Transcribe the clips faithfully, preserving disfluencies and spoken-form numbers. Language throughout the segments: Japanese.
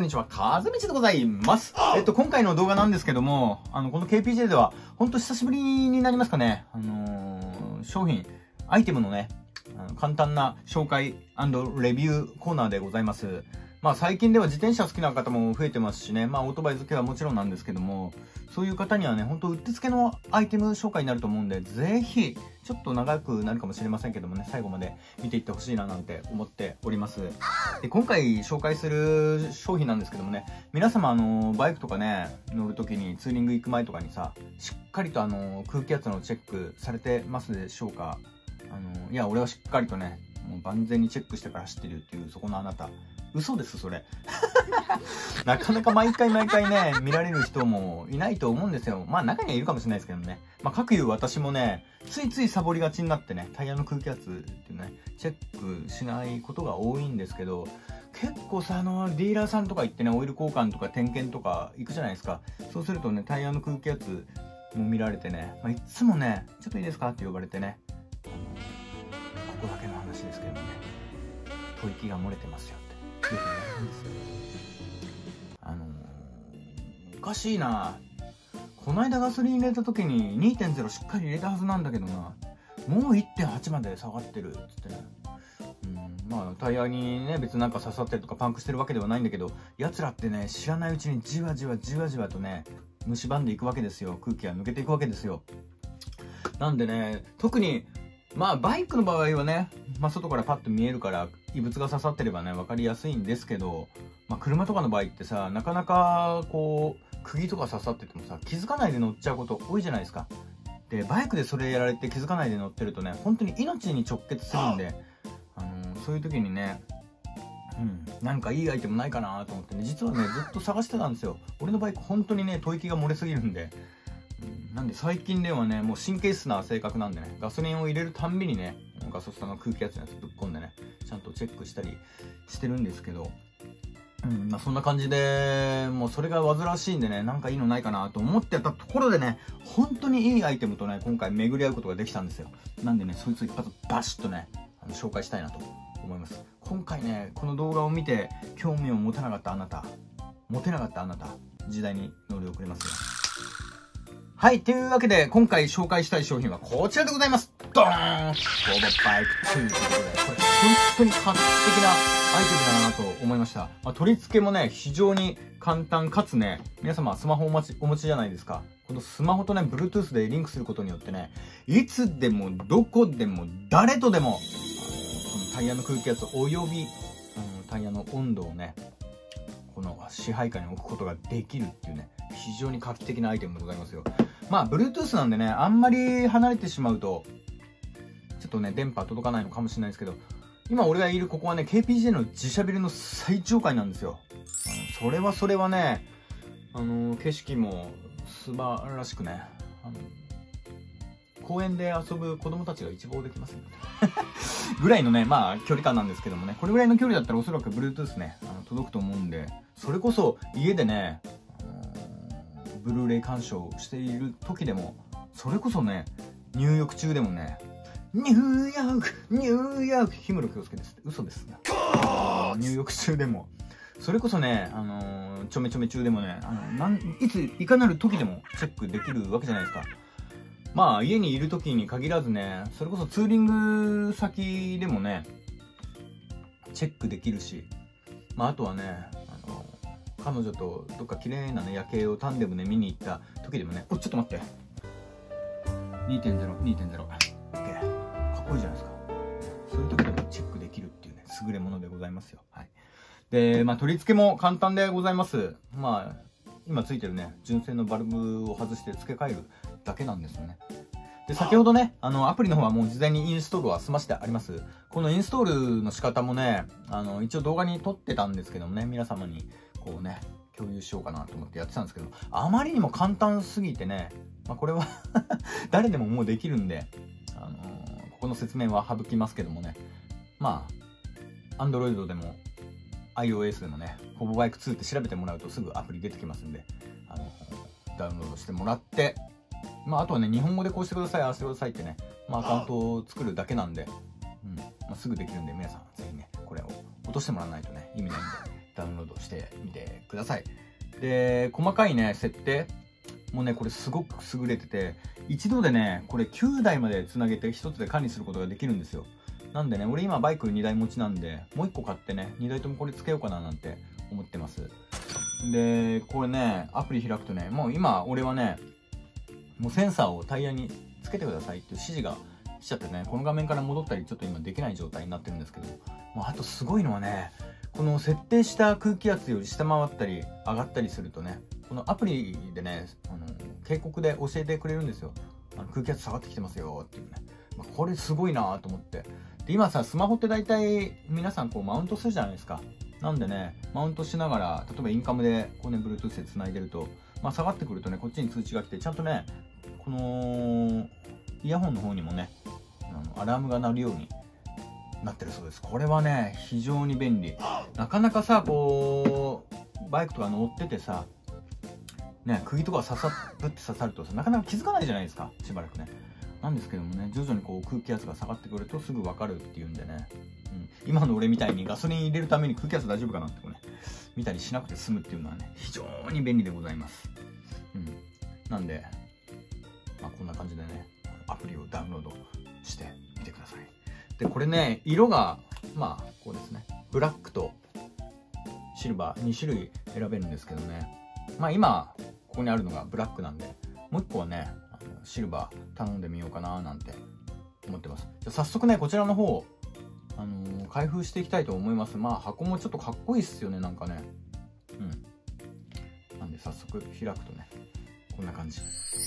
にちは、かずみちでございます。えっと、今回の動画なんですけども、あの、この ケーピージェー では、ほんと久しぶりになりますかね、あのー、商品、アイテムのね、あの簡単な紹介&レビューコーナーでございます。まあ最近では自転車好きな方も増えてますしね、まあオートバイ好きはもちろんなんですけども、そういう方にはね、ほんとうってつけのアイテム紹介になると思うんで、ぜひ、ちょっと長くなるかもしれませんけどもね、最後まで見ていってほしいななんて思っております。で、今回紹介する商品なんですけどもね、皆様あの、バイクとかね、乗るときにツーリング行く前とかにさ、しっかりとあの、空気圧のチェックされてますでしょうか？あの、いや、俺はしっかりとね、もう万全にチェックしてから走ってるっていう、そこのあなた。嘘です、それ。なかなか毎回毎回ね、見られる人もいないと思うんですよ。まあ中にはいるかもしれないですけどね。まあ各いう私もね、ついついサボりがちになってね、タイヤの空気圧っていうね、チェックしないことが多いんですけど、結構さ、あの、ディーラーさんとか行ってね、オイル交換とか点検とか行くじゃないですか。そうするとね、タイヤの空気圧も見られてね、まあ、いつもね、ちょっといいですかって呼ばれてね、あの、ここだけの話ですけどもね、吐息が漏れてますよって。よく言われるんですよ。あのー、おかしいな。こないだガソリン入れた時に にてんゼロ しっかり入れたはずなんだけどな、もう いってんはち まで下がってるっつってね。うん、まあタイヤにね、別になんか刺さってるとかパンクしてるわけではないんだけど、奴らってね、知らないうちにじわじわじわじわとね、蝕んでいくわけですよ。空気が抜けていくわけですよ。なんでね、特にまあバイクの場合はね、まあ外からパッと見えるから異物が刺さってればね、分かりやすいんですけど、まあ車とかの場合ってさ、なかなかこう、釘とか刺さっててもさ、気づかないで乗っちゃうこと多いじゃないですか。で、バイクでそれやられて気づかないで乗ってるとね、本当に命に直結するんで、あのー、そういう時にね、うん、なんかいいアイテムないかなと思ってね、実はね、ずっと探してたんですよ。俺のバイク本当にね、吐息が漏れすぎるんで、なんで最近ではね、もう神経質な性格なんでね、ガソリンを入れるたんびにね、ガソスタの空気圧のやつぶっ込んでね、ちゃんとチェックしたりしてるんですけど、うん、まあそんな感じで、もうそれが煩わしいんでね、なんかいいのないかなと思ってたところでね、本当にいいアイテムとね、今回巡り合うことができたんですよ。なんでね、そいつ一発バシッとね、あの紹介したいなと思います。今回ね、この動画を見て興味を持たなかったあなた、持てなかったあなた、時代に乗り遅れますよ。はい。というわけで、今回紹介したい商品はこちらでございます。ドーンボードバイクツーということで、これ、本当に画期的なアイテムだなと思いました。まあ、取り付けもね、非常に簡単かつね、皆様スマホをお持ち、お持ちじゃないですか。このスマホとね、Bluetooth でリンクすることによってね、いつでも、どこでも、誰とでも、あのこのタイヤの空気圧および、あのタイヤの温度をね、この支配下に置くことができるっていうね、非常に画期的なアイテムでございますよ。まあ Bluetooth なんでね、あんまり離れてしまうとちょっとね電波届かないのかもしれないですけど、今俺がいるここはね ケーピージェー の自社ビルの最上階なんですよ。あのそれはそれはね、あの景色も素晴らしくね、あの公園で遊ぶ子供たちが一望できますのでぐらいのね、まあ距離感なんですけどもね、これぐらいの距離だったらおそらく Bluetooth ね、あの届くと思うんで、それこそ家でね、ブルーレイ鑑賞している時でも、それこそね、入浴中でもね、ニューヨーク、ニューヨーク、氷室京介です。嘘ですね。入浴中でも、それこそね、あのー、ちょめちょめ中でもね、あのなんいつ、いかなる時でもチェックできるわけじゃないですか。まあ、家にいる時に限らずね、それこそツーリング先でもね、チェックできるし、まあ、あとはね、彼女とどっか綺麗なね夜景をタンデムで見に行った時でもね、おちょっと待って にてんゼロ にてんゼロ OK かっこいいじゃないですか。そういう時でもチェックできるっていうね、優れものでございますよ。はい。で、まあ取り付けも簡単でございます。まあ今ついてるね純正のバルブを外して付け替えるだけなんですよね。で、先ほどね、あの、アプリの方はもう事前にインストールは済ましてあります。このインストールの仕方もね、あの、一応動画に撮ってたんですけどもね、皆様にこうね、共有しようかなと思ってやってたんですけど、あまりにも簡単すぎてね、まあ、これは誰でももうできるんで、あのー、ここの説明は省きますけどもね、まあ、Android でも iOS でもね、ホボバイクツーって調べてもらうとすぐアプリ出てきますんで、あのー、ダウンロードしてもらって、まあ、あとはね、日本語でこうしてください、ああしてくださいってね、まあ、アカウントを作るだけなんで、うん、まあ、すぐできるんで、皆さん、ぜひね、これを落としてもらわないとね、意味ないんで、 ダウンロードしてみてください。で、細かいね、設定もうね、これすごく優れてて、一度でね、これきゅうだいまでつなげてひとつで管理することができるんですよ。なんでね、俺今バイクにだい持ちなんで、もういっこ買ってね、にだいともこれつけようかななんて思ってます。で、これね、アプリ開くとね、もう今俺はね、もうセンサーをタイヤにつけてくださいっていう指示が来ちゃってね、この画面から戻ったりちょっと今できない状態になってるんですけど、もうあとすごいのはね、この設定した空気圧より下回ったり上がったりするとね、このアプリでね、あの警告で教えてくれるんですよ。あの空気圧下がってきてますよっていうね。まあ、これすごいなと思って。で、今さ、スマホって大体皆さんこうマウントするじゃないですか。なんでね、マウントしながら、例えばインカムでこうね、Bluetooth で繋いでると、まあ下がってくるとね、こっちに通知が来て、ちゃんとね、このイヤホンの方にもね、あのアラームが鳴るようになってるそうです。これはね、非常に便利。なかなかさ、こう、バイクとか乗っててさ、ね、釘とか刺さぶって刺さるとさ、なかなか気づかないじゃないですか、しばらくね。なんですけどもね、徐々にこう空気圧が下がってくるとすぐ分かるっていうんでね、うん、今の俺みたいにガソリン入れるために空気圧大丈夫かなってこうね、見たりしなくて済むっていうのはね、非常に便利でございます。うん。なんで、まあ、こんな感じでね、アプリをダウンロードしてみてください。で、これね、色が、まあ、こうですね、ブラックとシルバーにしゅるい選べるんですけどね、まあ今、ここにあるのがブラックなんで、もう一個はね、あのシルバー頼んでみようかななんて思ってます。じゃあ早速ね、こちらの方、あのー、開封していきたいと思います。まあ箱もちょっとかっこいいっすよね、なんかね。うん。なんで早速開くとね、こんな感じ。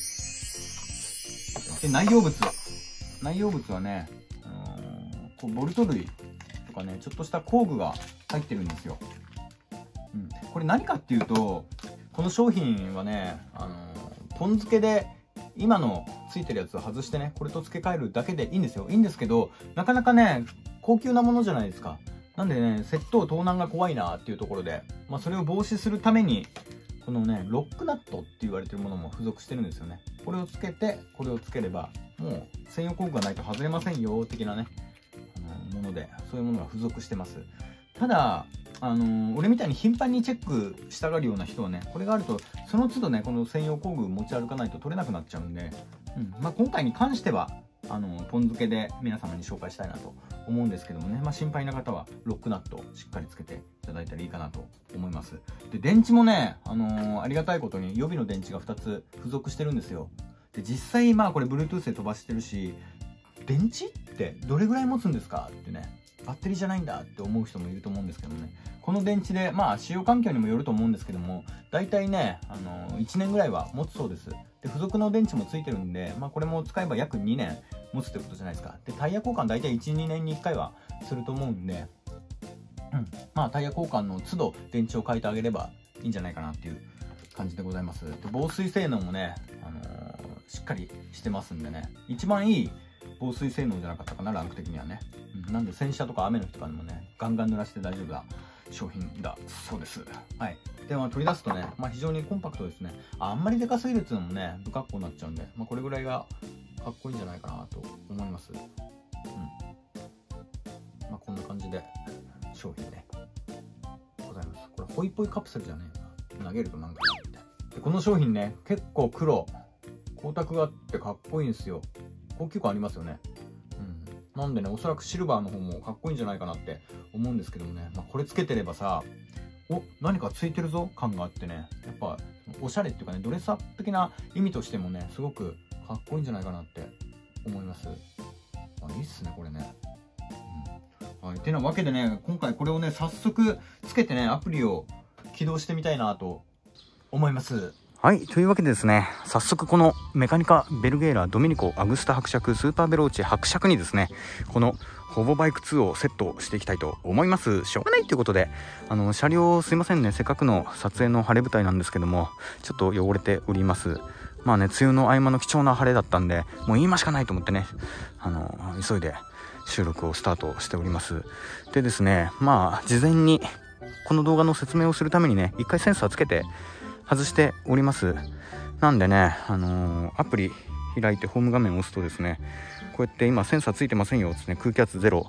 で、内容物。内容物はね、あのー、こうボルト類とかね、ちょっとした工具が入ってるんですよ。うん。これ何かっていうと、この商品はね、あのー、ポン付けで今のついてるやつを外してね、これと付け替えるだけでいいんですよ。いいんですけど、なかなかね、高級なものじゃないですか。なんでね、窃盗盗難が怖いなっていうところで、まあそれを防止するために、このね、ロックナットって言われてるものも付属してるんですよね。これをつけて、これをつければ、もう専用工具がないと外れませんよ、的なね、あのもので、そういうものが付属してます。ただ、あのー、俺みたいに頻繁にチェックしたがるような人はね、これがあると、その都度ね、この専用工具持ち歩かないと取れなくなっちゃうんで、うん、まあ今回に関しては、あのー、ポン付けで皆様に紹介したいなと思うんですけどもね、まあ心配な方はロックナットをしっかりつけていただいたらいいかなと思います。で、電池もね、あのー、ありがたいことに予備の電池がふたつ付属してるんですよ。で、実際まあこれ Bluetooth で飛ばしてるし、電池ってどれぐらい持つんですかってね、バッテリーじゃないんだって思う人もいると思うんですけどね。この電池で、まあ使用環境にもよると思うんですけども、だいたいね、あの、いちねんぐらいは持つそうです。で、付属の電池もついてるんで、まあこれも使えば約にねん持つってことじゃないですか。で、タイヤ交換だいたいいち、にねんにいっかいはすると思うんで、うん。まあタイヤ交換の都度電池を変えてあげればいいんじゃないかなっていう感じでございます。で、防水性能もね、あのー、しっかりしてますんでね、一番いい防水性能じゃなかったかな、ランク的にはね。うん、なんで洗車とか雨の日とかでもね、ガンガン濡らして大丈夫な商品だそうです。はい。で、まあ取り出すとね、まあ非常にコンパクトですね。あんまりでかすぎるっていうのもね、不格好になっちゃうんで、まあこれぐらいがかっこいいんじゃないかなと思います。うん。まあこんな感じで商品ね、ございます。これホイポイカプセルじゃねえな。投げるとなんかみたいな。で、この商品ね、結構黒、光沢があってかっこいいんですよ。高級感ありますよね。うん。なんでね、おそらくシルバーの方もかっこいいんじゃないかなって思うんですけどもね。まあ、これつけてればさ、お、何かついてるぞ感があってね。やっぱ、おしゃれっていうかね、ドレスアップ的な意味としてもね、すごくかっこいいんじゃないかなって思います。あ、いいっすね、これね。うん。はい。てなわけでね、今回これをね、早速つけてね、アプリを起動してみたいなと思います。はい。というわけでですね、早速このメカニカベルゲーラドミニコアグスタ伯爵スーパーベローチ伯爵にですね、このホボバイクツーをセットしていきたいと思います。しょうがないということで、あの、車両すいませんね、せっかくの撮影の晴れ舞台なんですけども、ちょっと汚れております。まあね、梅雨の合間の貴重な晴れだったんで、もう今しかないと思ってね、あの、急いで収録をスタートしております。でですね、まあ、事前にこの動画の説明をするためにね、一回センサーつけて、外しております。なんでね、あのー、アプリ開いてホーム画面を押すとですね、こうやって今センサーついてませんよですね、空気圧ゼロ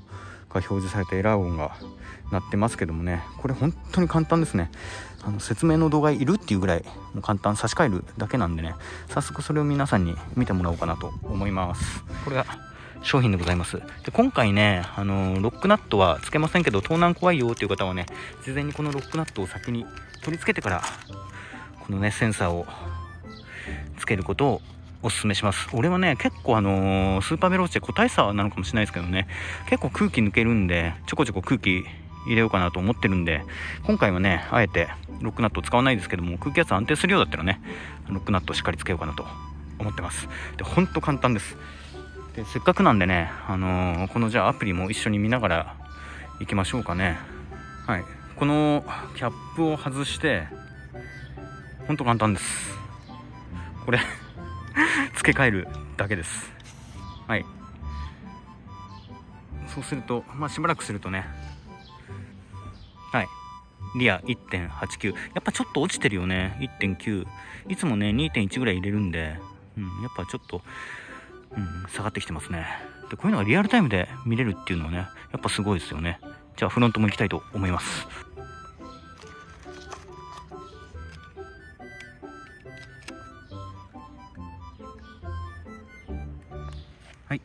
表示されてエラー音が鳴ってますけどもね、これ本当に簡単ですね。あの説明の動画いるっていうぐらいもう簡単、差し替えるだけなんでね、早速それを皆さんに見てもらおうかなと思います。これが商品でございます。で今回ね、あのー、ロックナットはつけませんけど、盗難怖いよっていう方はね、事前にこのロックナットを先に取り付けてからこのねセンサーをつけることをおすすめします。俺はね結構あのー、スーパーベローチェ個体差なのかもしれないですけどね、結構空気抜けるんでちょこちょこ空気入れようかなと思ってるんで、今回はねあえてロックナットを使わないですけども、空気圧安定するようだったらねロックナットをしっかりつけようかなと思ってます。でほんと簡単です。でせっかくなんでね、あのー、このじゃあアプリも一緒に見ながらいきましょうかね。はい、このキャップを外してほんと簡単です。これ付け替えるだけです。はい、そうするとまあしばらくするとね、はい、リア いってんはちきゅう、 やっぱちょっと落ちてるよね。 いってんきゅう、 いつもね にてんいち ぐらい入れるんで、うん、やっぱちょっと、うん、下がってきてますね。でこういうのがリアルタイムで見れるっていうのはねやっぱすごいですよね。じゃあフロントも行きたいと思います。はい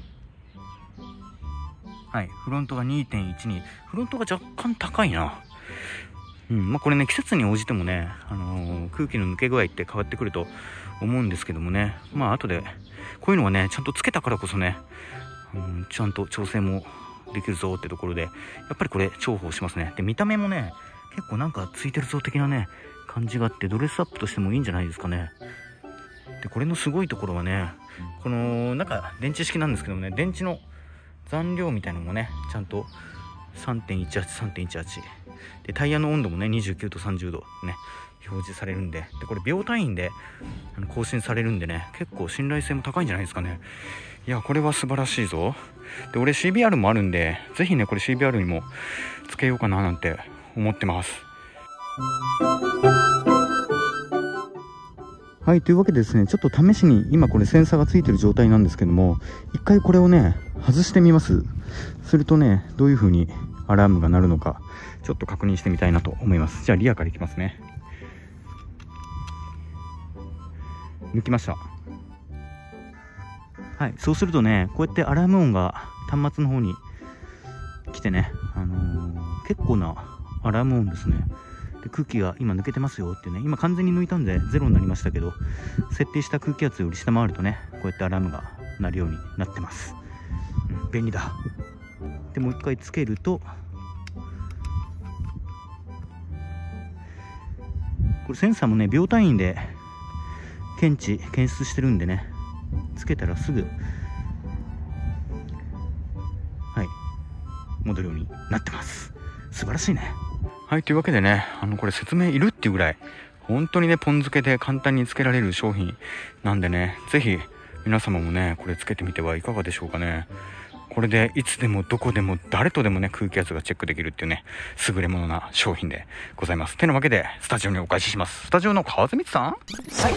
はい、フロントが にてんいちに、 フロントが若干高いな。うんまあ、これね季節に応じてもね、あのー、空気の抜け具合って変わってくると思うんですけどもね、まあ後でこういうのはねちゃんとつけたからこそね、うん、ちゃんと調整もできるぞってところでやっぱりこれ重宝しますね。で見た目もね結構なんかついてるぞ的なね感じがあって、ドレスアップとしてもいいんじゃないですかね。でこれのすごいところはね、このなんか電池式なんですけどもね、電池の残量みたいなのもねちゃんと さんてんいちはち、さんてんいちはち で、タイヤの温度もねにじゅうきゅうとさんじゅうどね表示されるんで、でこれ秒単位で更新されるんでね、結構信頼性も高いんじゃないですかね。いやこれは素晴らしいぞ。で俺 シービーアール もあるんで、ぜひねこれ シービーアール にもつけようかななんて思ってます。はい、というわけでですね、ちょっと試しに今これセンサーがついてる状態なんですけども、一回これをね外してみます。するとねどういう風にアラームが鳴るのかちょっと確認してみたいなと思います。じゃあリアからいきますね。抜きました。はい、そうするとねこうやってアラーム音が端末の方に来てね、あのー、結構なアラーム音ですね。で空気が今抜けてますよってね、今完全に抜いたんでゼロになりましたけど、設定した空気圧より下回るとねこうやってアラームが鳴るようになってます。うん、便利だ。でもう一回つけると、これセンサーもね秒単位で検知検出してるんでね、つけたらすぐはい戻るようになってます。素晴らしいね。はい、というわけでね、あのこれ説明いるっていうぐらい本当にねポン付けで簡単につけられる商品なんでね、ぜひ皆様もねこれつけてみてはいかがでしょうかね。これでいつでもどこでも誰とでもね空気圧がチェックできるっていうね優れものな商品でございます。てなわけでスタジオにお返しします。スタジオの川津光さん。はい、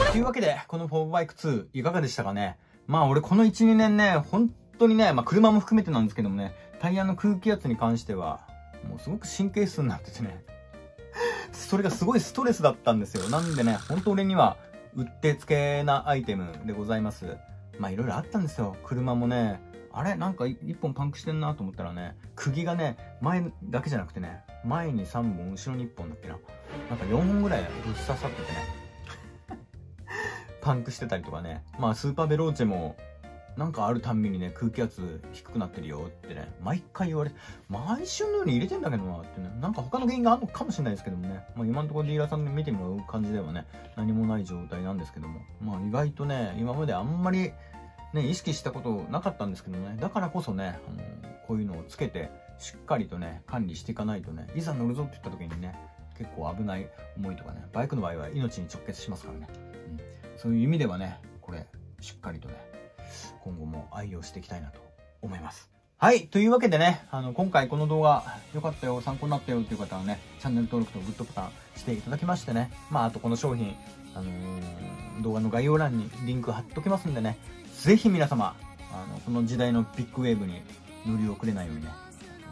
というわけでこのフォーバイクツーいかがでしたかね。まあ俺この いちにねんね本当にね、まあ車も含めてなんですけどもね、タイヤの空気圧に関してはもうすごく神経質になっててねそれがすごいストレスだったんですよ。なんでね本当俺にはうってつけなアイテムでございます。まあいろいろあったんですよ。車もね、あれなんかいっぽんパンクしてんなと思ったらね、釘がね前だけじゃなくてね、前にさんぼん後ろにいっぽんだっけな、なんかよんほんぐらいぶっ刺さっててねパンクしてたりとかね。まあスーパーベローチェもなんかあるたんびにね空気圧低くなってるよってね毎回言われて、毎週のように入れてんだけどなってね、なんか他の原因があるのかもしれないですけどもね、まあ、今のところディーラーさんで見てもらう感じではね何もない状態なんですけども、まあ意外とね今まであんまりね意識したことなかったんですけどね、だからこそねあのこういうのをつけてしっかりとね管理していかないとね、いざ乗るぞって言った時にね結構危ない思いとかね、バイクの場合は命に直結しますからね、うん、そういう意味ではねこれしっかりとね今後も愛用していきたいなと思います。はい、というわけでね、あの今回この動画良かったよ、参考になったよという方はねチャンネル登録とグッドボタンしていただきましてね、まああとこの商品、あのー、動画の概要欄にリンク貼っときますんでね、ぜひ皆様あのこの時代のビッグウェーブに乗り遅れないようにね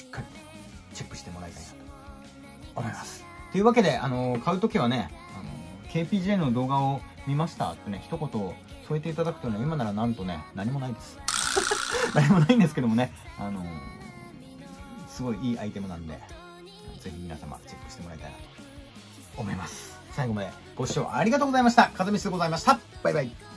しっかりチェックしてもらいたいなと思います。というわけで、あのー、買うときはね、あのー、ケーピージェー の動画を見ましたってね、一言添えていただくとね、今ならなんとね、何もないです。何もないんですけどもね、あのー、すごいいいアイテムなんで、ぜひ皆様チェックしてもらいたいなと思います。最後までご視聴ありがとうございました。かずみつでございました。バイバイ。